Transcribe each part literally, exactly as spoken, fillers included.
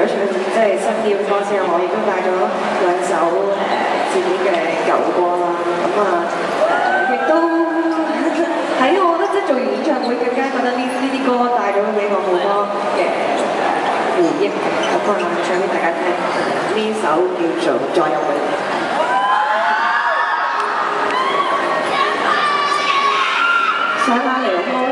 唱即係新啲嘅歌先，我亦都帶咗兩首誒、呃、自己嘅舊歌啦。咁啊誒，亦都喺我覺得即係做完演唱會更加覺得呢呢啲歌帶咗俾我好多嘅誒回憶嘅。咁啊，唱俾大家聽，呢首叫做《再有會》。上下嚟好冇咧？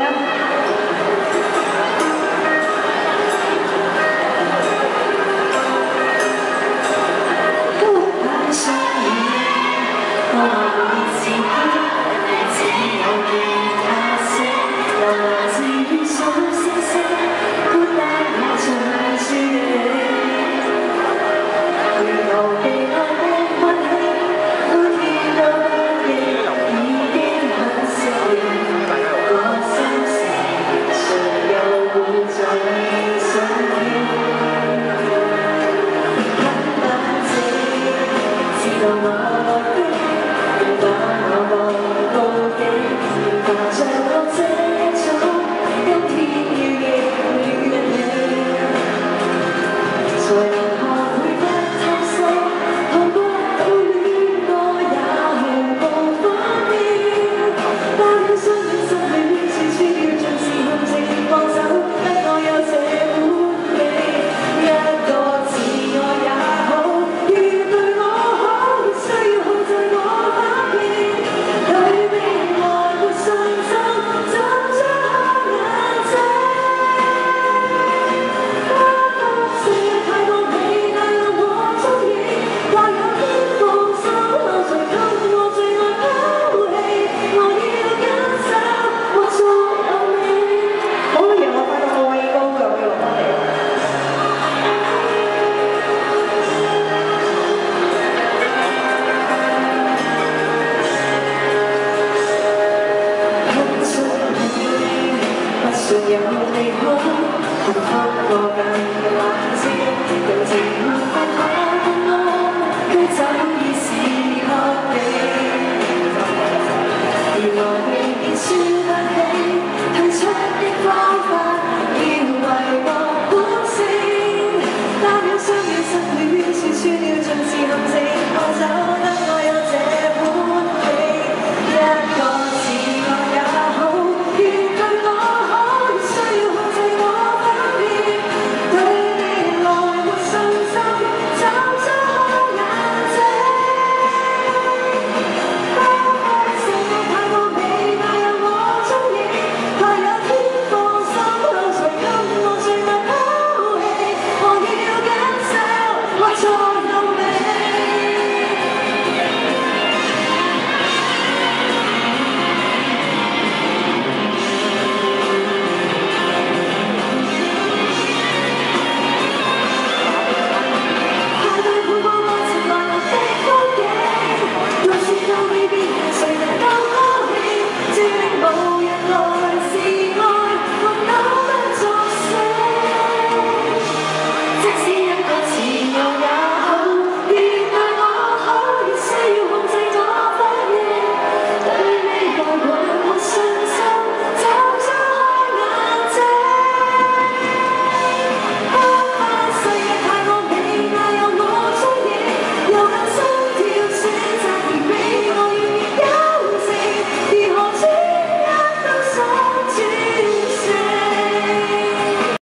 有你好，幸福過近嘅冷笑，